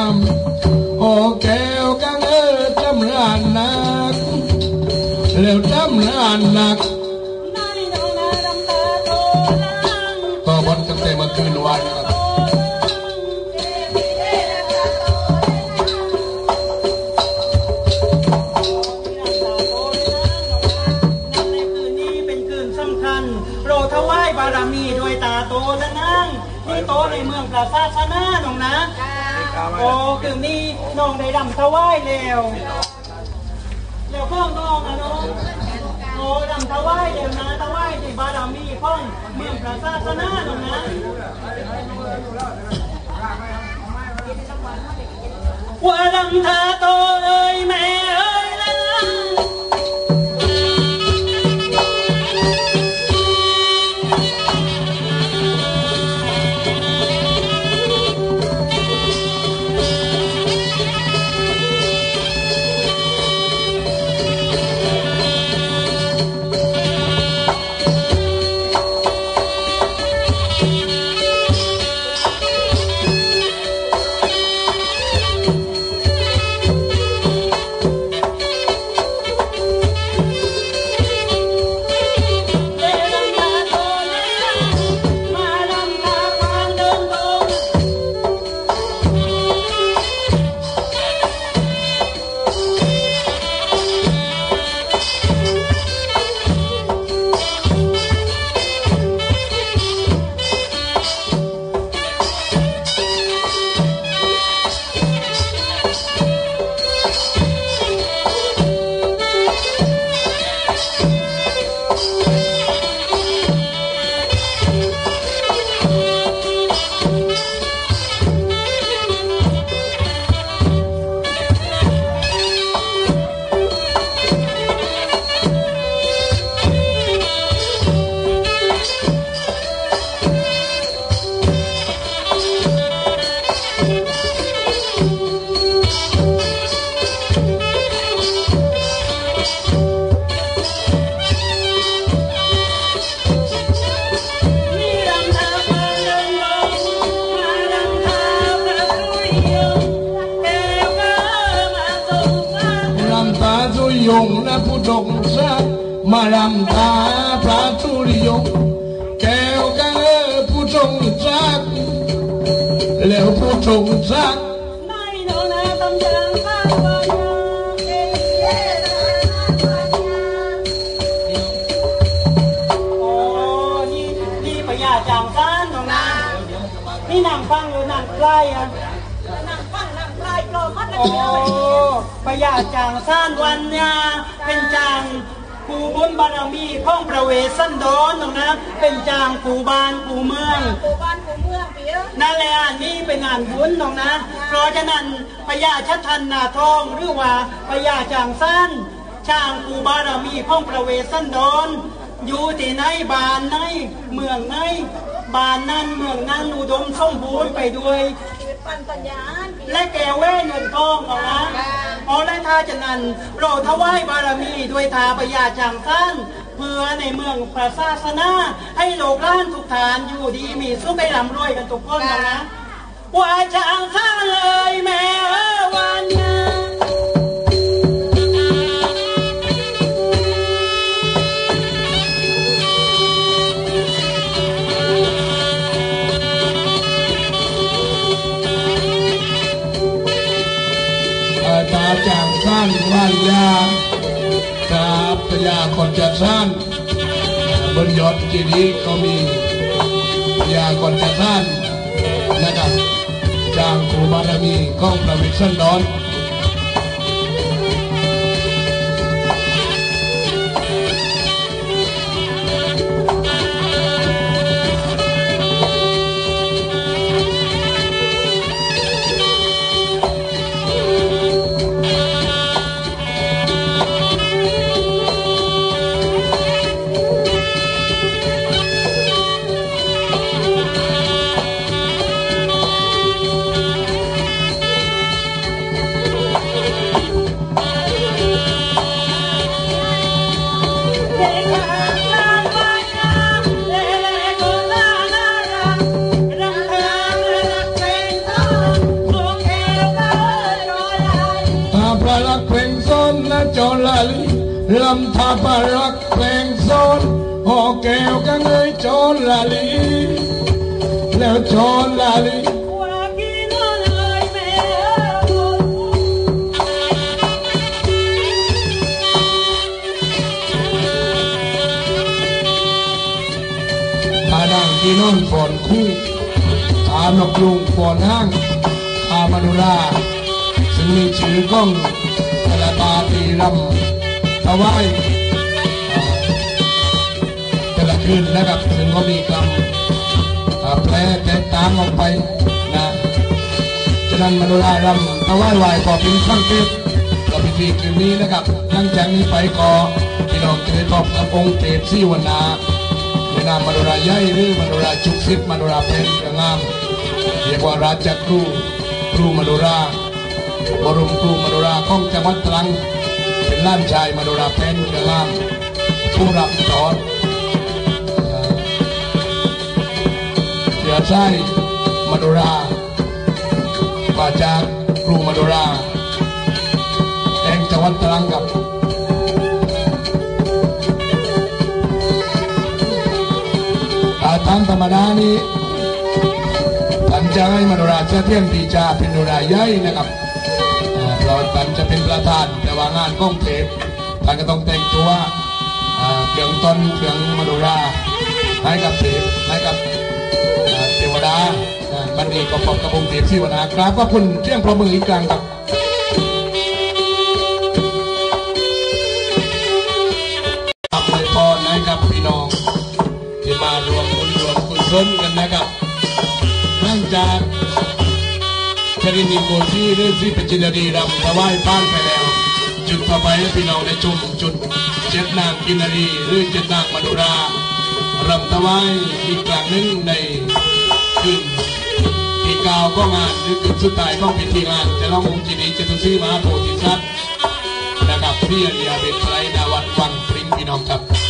โอ้แก้วกันจำรานนักแล้วจำรานนักต่อบนตั้งแต่เมื่อคืนวันนะครับเราถวายบารมีด้วยตาโตและนั่งนี่โตในเมืองพระศาสนาน้องนะโอ้คืนนี้น้องได้รำถวายแล้วพ่อน้องนะน้องโอ้รำถวายแล้วนะถวายในบารมีพ่องเมืองพระศาสนาน้องนะว่ารำทาโตเอ้ยแม่เอ้ยละยงและผู้ดงซักมาลำตาพระสุริยงแก้วกันผู้ดงซักแล้วผู้ดงซักนี่พญาจางซ่านตรงนั้นนี่นางฟังหรือนางไพร่อะโอ้พญาจางซ่านวันเนี่ยเป็นจางกูบุญบารมีของพระเวสสันดรตรงนะเป็นจางกูบ้านกูเมืองนั่นแหละนี่เป็นงานบุญตรงนะเพราะฉะนั้นพญาชัทันนาทองหรือว่าพญาจางซ่านจางกูบารมีของพระเวสสันดรอยู่ที่ไหนบ้านไหนเมืองไหนบ้านนั้นเมืองนั้นอุดมสมบูรณ์ไปด้วยและแก้วแว่เงินทองเอานะเพราะและท่าจะนั้นเราถวายบารมีด้วยทาพญาจางซ่านเพื่อในเมืองพระศาสนาให้โลกล้านทุกฐานอยู่ดีมีสุขให้ร่ำรวยกันทุกคนเอานะว่าจางซ่านเลยแม่วันนี้ตาจางซ่านวันยาตาพญาคนจัดซ่านบนยอดจีดีเขามีพญาคนจัดซ่านนะครับจางกูบารมีของพระเวสสันดรพรักเพลงโซนนะจอลาลีลำทาปารักเพลงโซนหอแก้วกันเลยจอลาลีแล้วจอลาลีดังที่นอนฝนคู่ตามนกยุงฝนห้างตามมานุราซึ่งมีชื่อก้องกระตาตีรำถวายแต่ละคืนนะครับซึ่งก็มีคำแปลแตกต่างออกไปนะฉะนั้นมานุรารำถวายไหวขอเป็นข้างเทพกับพิธีคืนนี้นะครับหลังจากนี้ไปก็พี่น้องจะได้ตอบกับองค์เทพศิวนาในนามมโนราใหญ่หรือมโนราจุกซิดมโนราเพลงงามเรียกว่าราชครูมโนราบรมครูมโนราของจังหวัดตรังเป็นล้านชายมโนราเพลงงามผู้รับสอนเสียใจมโนรามาจากครูมโนราแห่งจังหวัดตรังกับทางธรรมดานี้ท่านจะให้มโนราเสถียรปีชาเป็นมโนราใหญ่นะครับเพราะท่านจะเป็นประธานแต่ว่างานก้องเทพท่านก็ต้องแต่งตัวเครื่องต้นเครื่องมโนราให้กับเทพให้กับเทวดาบันนี้ก็พบกับองค์เทพศิวนาครับขอบคุณเที่ยงพระมืออีกครั้งครับขอบคุณพรนะครับพี่น้องที่มารวมบุญรวมกุศลกันนะครับหลังจากชรินีโกชีหรือที่เป็นจินดารีรำถวายบ้านไปแล้วจุดต่อไปให้พี่น้องได้ชมจุดเจ็ดนางกินนารีหรือเจ็ดนางมโนรารำถวายอีกครั้งหนึ่งในคืนที่เก้าก็งานหรือคืนสุดท้ายก็พิธีงานจะร้ององค์จินีเจตุศรีมหาโพธิสัตว์นะครับพี่อริยเบศไรนาวัดวังปริงพี่น้องครับ